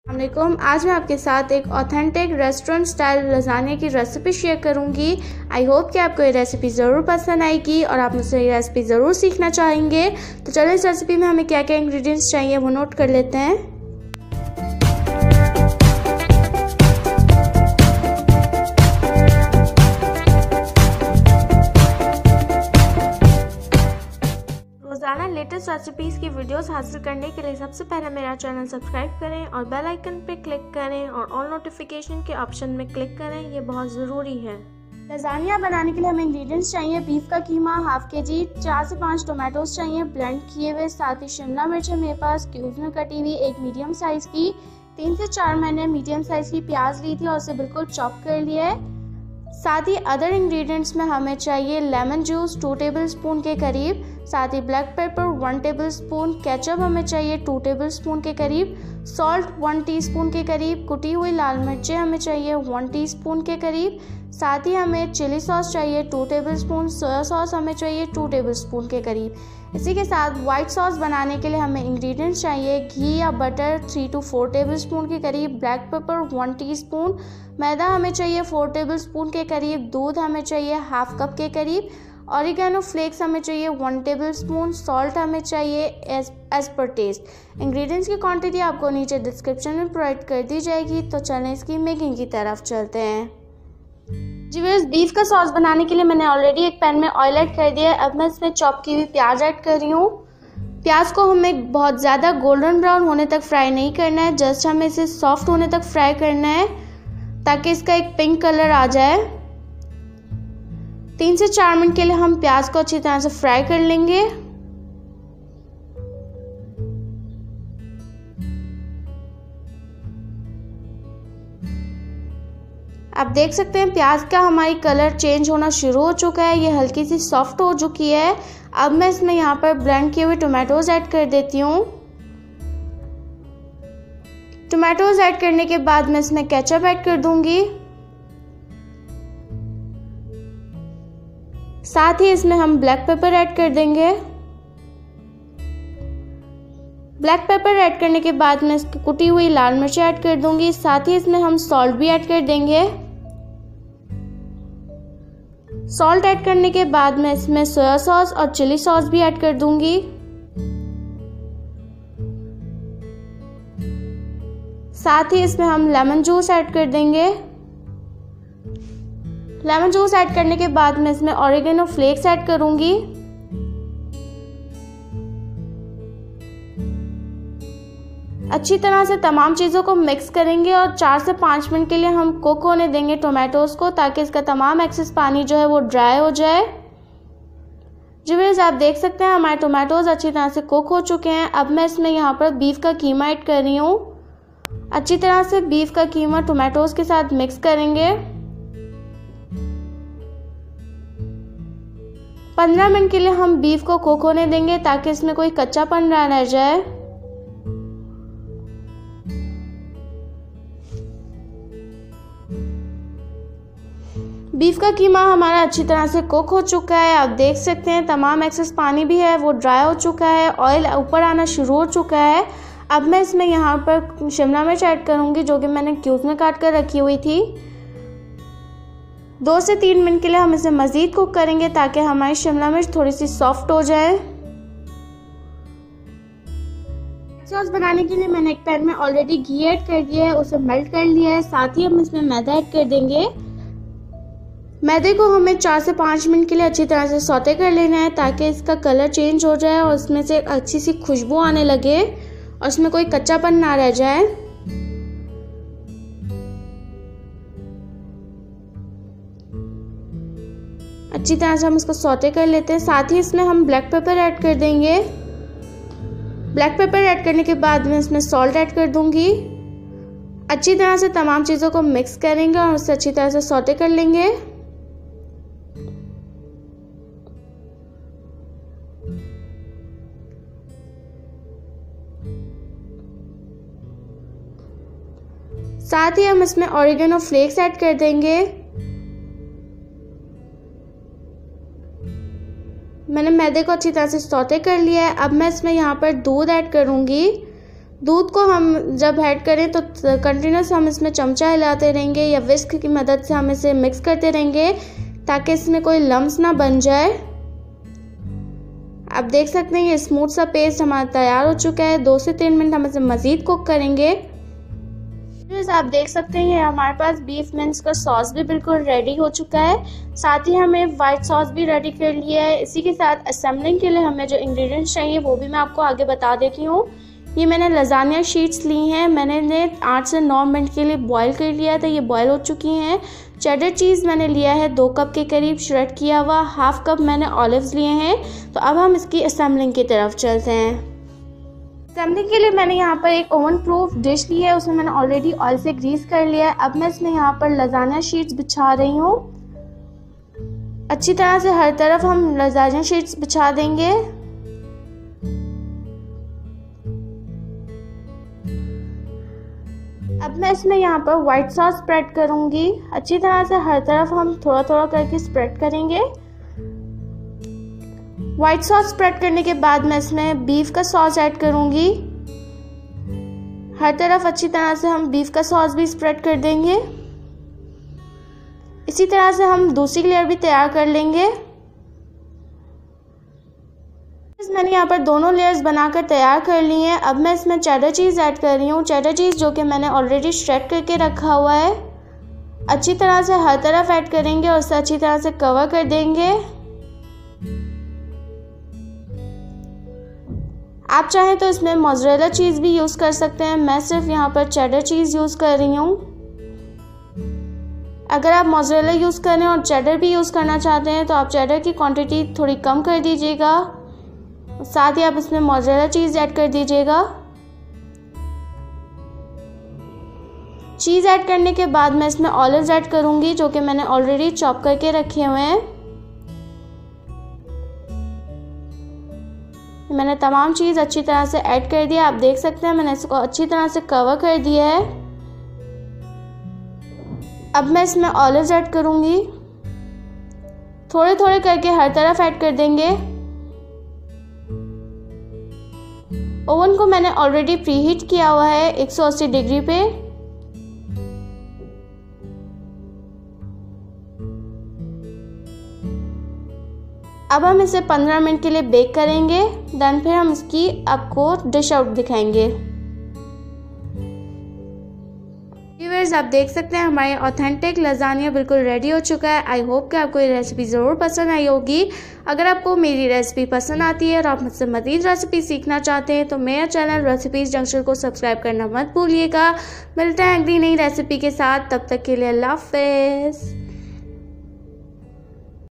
अस्सलामुअलैकुम। आज मैं आपके साथ एक ऑथेंटिक रेस्टोरेंट स्टाइल लसान्या की रेसिपी शेयर करूंगी। आई होप कि आपको ये रेसिपी ज़रूर पसंद आएगी और आप मुझसे ये रेसिपी ज़रूर सीखना चाहेंगे। तो चलिए इस रेसिपी में हमें क्या क्या इंग्रेडिएंट्स चाहिए वो नोट कर लेते हैं। रोज़ाना लेटेस्ट रेसिपीज़ की वीडियोस हासिल करने के लिए सबसे पहले मेरा चैनल सब्सक्राइब करें और बेल आइकन पे क्लिक करें और ऑल नोटिफिकेशन के ऑप्शन में क्लिक करें, ये बहुत ज़रूरी है। लसान्या बनाने के लिए हमें इंग्रेडिएंट्स चाहिए। बीफ का कीमा हाफ केजी, 4 से 5 टोमेटोज चाहिए ब्लेंड किए हुए, साथ ही शिमला मिर्च है मेरे पास क्यूब्स में कटी हुई, एक मीडियम साइज़ की, 3 से 4 मैंने मीडियम साइज़ की प्याज ली थी और उसे बिल्कुल चॉप कर लिया है। साथ ही अदर इंग्रेडिएंट्स में हमें चाहिए लेमन जूस 2 टेबलस्पून के करीब, साथ ही ब्लैक पेपर 1 टेबलस्पून, केचप हमें चाहिए 2 टेबलस्पून के करीब, सॉल्ट 1 टीस्पून के करीब, कुटी हुई लाल मिर्चें हमें चाहिए 1 टीस्पून के करीब, साथ ही हमें चिली सॉस चाहिए 2 टेबलस्पून, सोया सॉस हमें चाहिए 2 टेबलस्पून के करीब। इसी के साथ वाइट सॉस बनाने के लिए हमें इंग्रेडिएंट्स चाहिए घी या बटर 3 to 4 टेबलस्पून के करीब, ब्लैक पेपर 1 टीस्पून, मैदा हमें चाहिए 4 टेबलस्पून के करीब, दूध हमें चाहिए हाफ कप के करीब, ऑरिगेनो फ्लेक्स हमें चाहिए 1 टेबलस्पून, सॉल्ट हमें चाहिए एज पर टेस्ट। इंग्रेडिएंट्स की क्वांटिटी आपको नीचे डिस्क्रिप्शन में प्रोवाइड कर दी जाएगी। तो चलें इसकी मेकिंग की तरफ चलते हैं। जी व्यूअर्स, बीफ का सॉस बनाने के लिए मैंने ऑलरेडी एक पैन में ऑयल ऐड कर दिया है। अब मैं इसमें चॉप की हुई प्याज ऐड कर रही हूँ। प्याज को हमें बहुत ज़्यादा गोल्डन ब्राउन होने तक फ्राई नहीं करना है, जस्ट हमें इसे सॉफ्ट होने तक फ्राई करना है ताकि इसका एक पिंक कलर आ जाए। 3 से 4 मिनट के लिए हम प्याज को अच्छी तरह से फ्राई कर लेंगे। आप देख सकते हैं प्याज का हमारी कलर चेंज होना शुरू हो चुका है, ये हल्की सी सॉफ्ट हो चुकी है। अब मैं इसमें यहाँ पर ब्लेंड किए हुए टोमेटोज ऐड कर देती हूँ। टोमेटोज ऐड करने के बाद मैं इसमें केचप ऐड कर दूंगी। साथ ही इसमें हम ब्लैक पेपर ऐड कर देंगे। ब्लैक पेपर ऐड करने के बाद मैं इसकी कुटी हुई लाल मिर्च ऐड कर दूंगी। साथ ही इसमें हम सॉल्ट भी ऐड कर देंगे। सॉल्ट ऐड करने के बाद मैं इसमें सोया सॉस और चिली सॉस भी ऐड कर दूंगी। साथ ही इसमें हम लेमन जूस ऐड कर देंगे। लेमन जूस ऐड करने के बाद मैं इसमें ऑरिगेनो फ्लेक्स ऐड करूंगी। अच्छी तरह से तमाम चीज़ों को मिक्स करेंगे और 4 से 5 मिनट के लिए हम कुक होने देंगे टोमेटोज़ को, ताकि इसका तमाम एक्सेस पानी जो है वो ड्राई हो जाए। जी व्यूअर्स, आप देख सकते हैं हमारे टोमेटोज़ अच्छी तरह से कुक हो चुके हैं। अब मैं इसमें यहाँ पर बीफ का कीमा ऐड कर रही हूँ। अच्छी तरह से बीफ का कीमा टोमेटोज़ के साथ मिक्स करेंगे। 15 मिनट के लिए हम बीफ को कुक होने देंगे ताकि इसमें कोई कच्चापन ना रह जाए। बीफ का कीमा हमारा अच्छी तरह से कुक हो चुका है। आप देख सकते हैं तमाम एक्सेस पानी भी है वो ड्राई हो चुका है, ऑयल ऊपर आना शुरू हो चुका है। अब मैं इसमें यहाँ पर शिमला मिर्च ऐड करूँगी जो कि मैंने क्यूब्स में काट कर रखी हुई थी। 2 से 3 मिनट के लिए हम इसे मज़ीद कुक करेंगे ताकि हमारी शिमला मिर्च थोड़ी सी सॉफ्ट हो जाए। सॉस बनाने के लिए मैंने एक पैन में ऑलरेडी घी ऐड कर दिया है, उसे मेल्ट कर लिया है। साथ ही हम इसमें मैदा ऐड कर देंगे। मैदे को हमें 4 से 5 मिनट के लिए अच्छी तरह से सौते कर लेना है ताकि इसका कलर चेंज हो जाए और इसमें से एक अच्छी सी खुशबू आने लगे और इसमें कोई कच्चापन ना रह जाए। अच्छी तरह से हम इसको सौते कर लेते हैं। साथ ही इसमें हम ब्लैक पेपर ऐड कर देंगे। ब्लैक पेपर ऐड करने के बाद मैं इसमें सॉल्ट ऐड कर दूंगी। अच्छी तरह से तमाम चीज़ों को मिक्स करेंगे और उसे अच्छी तरह से सौते कर लेंगे। साथ ही हम इसमें ऑरिगेनो फ्लेक्स ऐड कर देंगे। मैंने मैदे को अच्छी तरह से सौते कर लिया है। अब मैं इसमें यहाँ पर दूध ऐड करूँगी। दूध को हम जब ऐड करें तो कंटिन्यूस हम इसमें चमचा हिलाते रहेंगे या विस्क की मदद से हम इसे मिक्स करते रहेंगे ताकि इसमें कोई लम्स ना बन जाए। आप देख सकते हैं ये स्मूथ सा पेस्ट हमारा तैयार हो चुका है। 2 से 3 मिनट हम इसे मज़ीद कुक करेंगे। आप देख सकते हैं हमारे पास बीफ मिन्स का सॉस भी बिल्कुल रेडी हो चुका है। साथ ही हमें वाइट सॉस भी रेडी कर लिया है। इसी के साथ असेंबलिंग के लिए हमें जो इंग्रेडिएंट्स चाहिए वो भी मैं आपको आगे बता देती हूँ। ये मैंने लजानिया शीट्स ली हैं। मैंने इन्हें 8 से 9 मिनट के लिए बॉईल कर लिया था। ये बॉईल हो चुकी हैं। चेडर चीज़ मैंने लिया है 2 कप के करीब श्रेड किया हुआ। 1/2 कप मैंने ऑलिव्स लिए हैं। तो अब हम इसकी असेंबलिंग की तरफ चलते हैं। असेंबलिंग के लिए मैंने यहाँ पर एक ओवन प्रूफ डिश ली है। उसमें मैंने ऑलरेडी ऑयल से ग्रीस कर लिया है। अब मैं इसमें यहाँ पर लजानिया शीट्स बिछा रही हूँ। अच्छी तरह से हर तरफ हम लजानिया शीट्स बिछा देंगे। अब मैं इसमें यहाँ पर वाइट सॉस स्प्रेड करूँगी। अच्छी तरह से हर तरफ हम थोड़ा थोड़ा करके स्प्रेड करेंगे। वाइट सॉस स्प्रेड करने के बाद मैं इसमें बीफ का सॉस ऐड करूँगी। हर तरफ अच्छी तरह से हम बीफ का सॉस भी स्प्रेड कर देंगे। इसी तरह से हम दूसरी लेयर भी तैयार कर लेंगे। मैंने यहाँ पर दोनों लेयर्स बनाकर तैयार कर ली हैं। अब मैं इसमें चेडर चीज़ ऐड कर रही हूँ। चेडर चीज़ जो कि मैंने ऑलरेडी श्रेड करके रखा हुआ है। अच्छी तरह से हर तरफ ऐड करेंगे और इसे अच्छी तरह से कवर कर देंगे। आप चाहें तो इसमें मोज़रेला चीज़ भी यूज़ कर सकते हैं। मैं सिर्फ यहाँ पर चेडर चीज़ यूज़ कर रही हूँ। अगर आप मोज़रेला यूज़ करें और चेडर भी यूज़ करना चाहते हैं तो आप चेडर की क्वांटिटी थोड़ी कम कर दीजिएगा। साथ ही आप इसमें मोज़रेला चीज़ ऐड कर दीजिएगा। चीज़ ऐड करने के बाद मैं इसमें ऑलिव्स ऐड करूँगी जो कि मैंने ऑलरेडी चॉप करके रखे हुए हैं। मैंने तमाम चीज़ अच्छी तरह से ऐड कर दिया। आप देख सकते हैं मैंने इसको अच्छी तरह से कवर कर दिया है। अब मैं इसमें ऑलिव्स ऐड करूँगी। थोड़े थोड़े करके हर तरफ ऐड कर देंगे। ओवन को मैंने ऑलरेडी प्रीहीट किया हुआ है 180 डिग्री पे। अब हम इसे 15 मिनट के लिए बेक करेंगे। देन फिर हम इसकी आपको डिश आउट दिखाएंगे। व्यूअर्स आप देख सकते हैं हमारे ऑथेंटिक लजानिया बिल्कुल रेडी हो चुका है। आई होप कि आपको ये रेसिपी ज़रूर पसंद आई होगी। अगर आपको मेरी रेसिपी पसंद आती है और आप मुझसे मज़ीद रेसिपी सीखना चाहते हैं तो मेरा चैनल रेसिपीज़ जंक्शन को सब्सक्राइब करना मत भूलिएगा। मिलते हैं अगली नई रेसिपी के साथ। तब तक के लिए अल्लाह हाफ़िज़।